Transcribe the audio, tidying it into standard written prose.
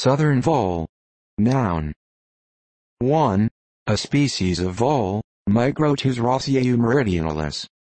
Southern vole. Noun. 1. A species of vole, Microtus rossii meridionalis.